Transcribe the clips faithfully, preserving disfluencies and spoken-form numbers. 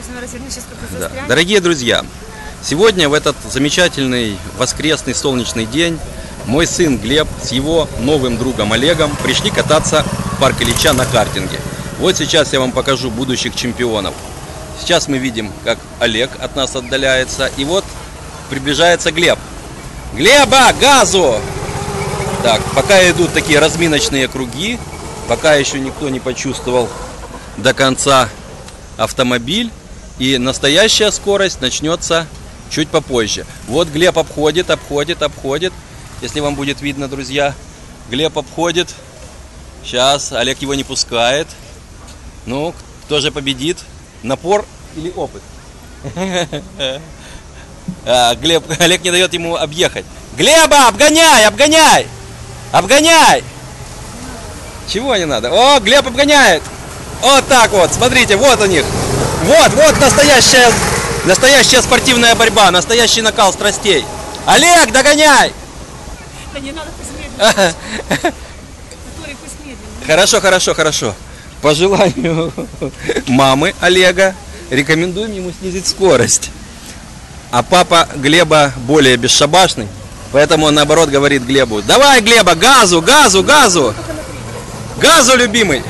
Да. Дорогие друзья, сегодня в этот замечательный воскресный солнечный день мой сын Глеб с его новым другом Олегом пришли кататься в парк Ильича на картинге. Вот сейчас я вам покажу будущих чемпионов. Сейчас мы видим, как Олег от нас отдаляется, и вот приближается Глеб. Глеба, газу! Так, пока идут такие разминочные круги, пока еще никто не почувствовал до конца автомобиль, и настоящая скорость начнется чуть попозже. Вот Глеб обходит, обходит, обходит. Если вам будет видно, друзья, Глеб обходит. Сейчас Олег его не пускает. Ну, кто же победит? Напор или опыт? А, Глеб, Олег не дает ему объехать. Глеба, обгоняй, обгоняй! Обгоняй! Чего не надо? О, Глеб обгоняет! Вот так вот, смотрите, вот у них. Вот, вот настоящая, настоящая спортивная борьба, настоящий накал страстей. Олег, догоняй! Да не надо, пусть медленно. Пусть медленно. Хорошо, хорошо, хорошо. По желанию мамы Олега рекомендуем ему снизить скорость. А папа Глеба более бесшабашный, поэтому он наоборот говорит Глебу: давай, Глеба, газу, газу, газу! Газу, любимый!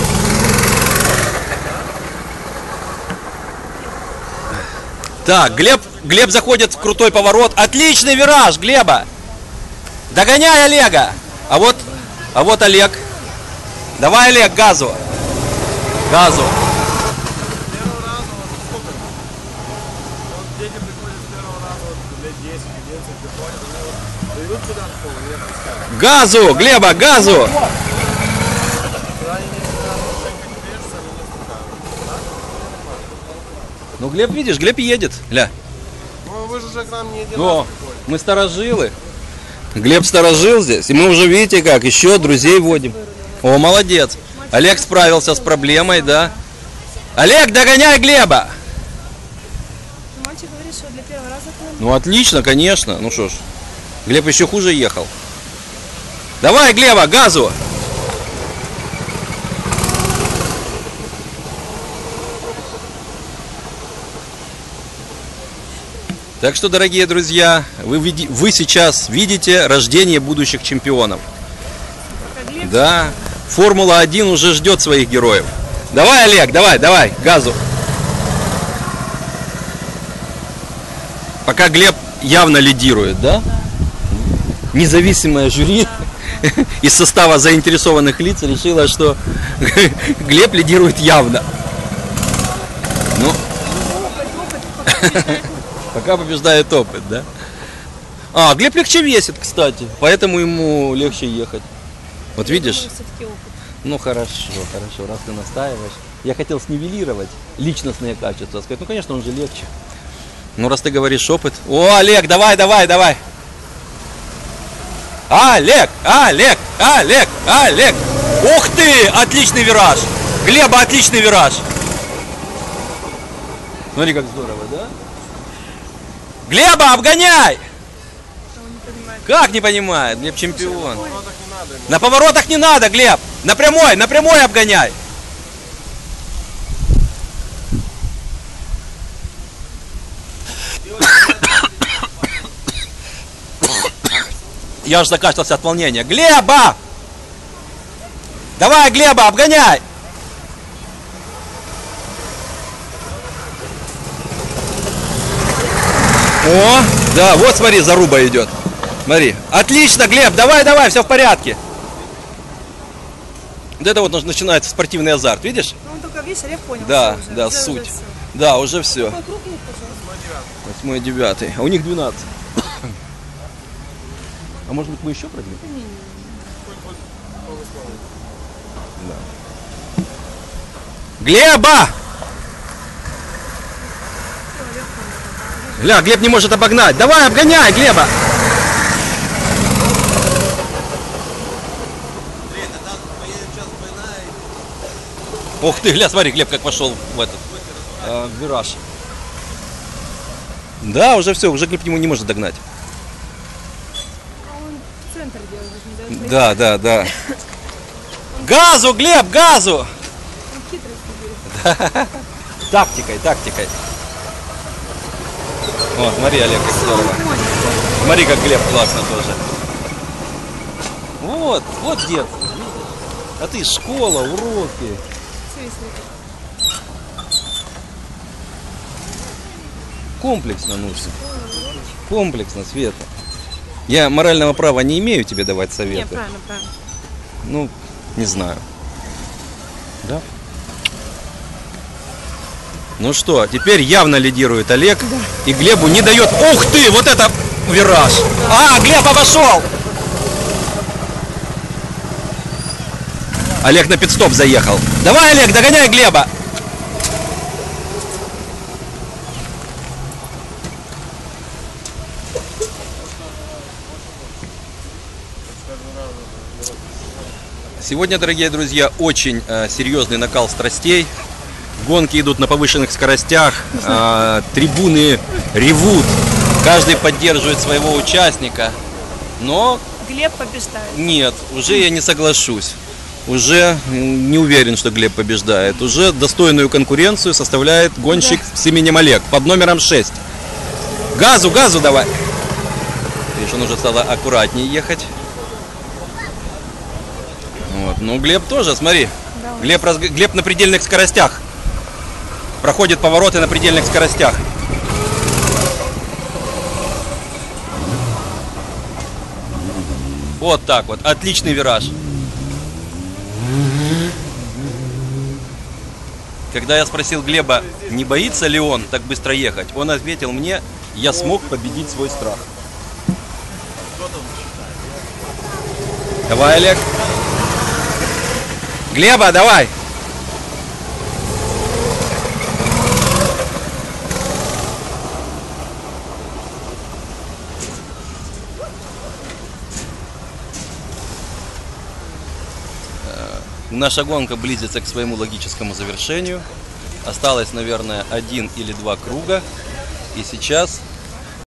Так, Глеб, Глеб заходит в крутой поворот. Отличный вираж, Глеба! Догоняй Олега! А вот, а вот Олег. Давай, Олег, газу! Газу! Газу, Глеба, газу! Ну, Глеб, видишь, Глеб едет, ля. Ну, вы же к нам не один О, мы старожилы. Глеб сторожил здесь, и мы уже, видите как, еще друзей водим. О, молодец. Олег справился с проблемой, да. Олег, догоняй Глеба! Мальчик говорит, что для первого раза... Ну, отлично, конечно. Ну что ж, Глеб еще хуже ехал. Давай, Глеба, газу! Так что, дорогие друзья, вы, види, вы сейчас видите рождение будущих чемпионов. Да, Формула один уже ждет своих героев. Давай, Олег, давай, давай, газу. Пока Глеб явно лидирует, да? Независимое жюри из состава заинтересованных лиц решило, что Глеб лидирует явно. Ну, пока побеждает опыт, да? А, Глеб легче весит, кстати, поэтому ему легче ехать. Вот видишь? Ну хорошо, хорошо, раз ты настаиваешь. Я хотел снивелировать личностные качества, сказать, ну конечно, он же легче. Ну раз ты говоришь опыт. О, Олег, давай, давай, давай. Олег, Олег, Олег, Олег. Ух ты, отличный вираж. Глеба, отличный вираж. Смотри, как здорово, да? Глеба, обгоняй! Не как не понимает? Глеб чемпион. На поворотах не надо, Глеб. На прямой, на прямой обгоняй. Я аж закашлялся от волнения. Глеба! Давай, Глеба, обгоняй! О, да, вот смотри, заруба идет. Смотри. Отлично, Глеб, давай, давай, все в порядке. Вот это вот начинается спортивный азарт, видишь? Ну, он только, видишь, Олег понял. Да, уже, да, уже, суть. уже Да, уже все. Восьмой, Восьмой, девятый. А у них двенадцать. А может быть мы еще пройдем? Да. Глеба! Гля, Глеб не может обогнать. Давай, обгоняй, Глеба! Ух ты, гля, смотри, Глеб как пошел в этот э, вираж. Да, уже все, уже Глеб ему не может догнать. А он в центр делает, не Да, да, да. Газу, Глеб, газу! Он хитрый. Тактикой, тактикой. О, смотри, Олег, как здорово. Смотри, как Глеб классно тоже. Вот, вот детство. А ты школа, уроки. Комплексно нужно. Комплексно, Света. Я морального права не имею тебе давать советы. Нет, правильно, правильно. Ну, не знаю. Да? Ну что, теперь явно лидирует Олег. Да. И Глебу не дает... Ух ты, вот это вираж! Да. А, Глеб обошел! Олег на пит-стоп заехал. Давай, Олег, догоняй Глеба! Сегодня, дорогие друзья, очень э, серьезный накал страстей. Гонки идут на повышенных скоростях, э, трибуны ревут, каждый поддерживает своего участника. Но... Глеб побеждает. Нет, уже я не соглашусь. Уже не уверен, что Глеб побеждает. Уже достойную конкуренцию составляет гонщик да. с именем Олег под номером шесть. Газу, газу давай! Видишь, он уже стало аккуратнее ехать. Вот. Ну, Глеб тоже, смотри. Да, Глеб, раз... Глеб на предельных скоростях. Проходит повороты на предельных скоростях. Вот так вот. Отличный вираж. Когда я спросил Глеба, не боится ли он так быстро ехать, он ответил мне, я смог победить свой страх. Давай, Олег. Глеба, давай! Наша гонка близится к своему логическому завершению. Осталось, наверное, один или два круга. И сейчас